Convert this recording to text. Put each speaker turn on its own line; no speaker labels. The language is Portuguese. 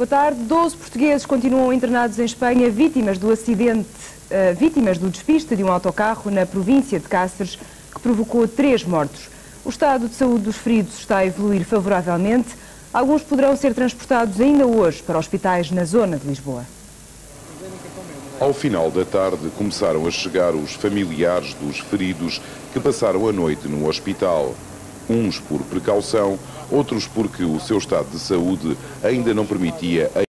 Boa tarde. 12 portugueses continuam internados em Espanha, vítimas do acidente, vítimas do despiste de um autocarro na província de Cáceres, que provocou 3 mortos. O estado de saúde dos feridos está a evoluir favoravelmente. Alguns poderão ser transportados ainda hoje para hospitais na zona de Lisboa.
Ao final da tarde começaram a chegar os familiares dos feridos que passaram a noite no hospital. Uns por precaução, outros porque o seu estado de saúde ainda não permitia a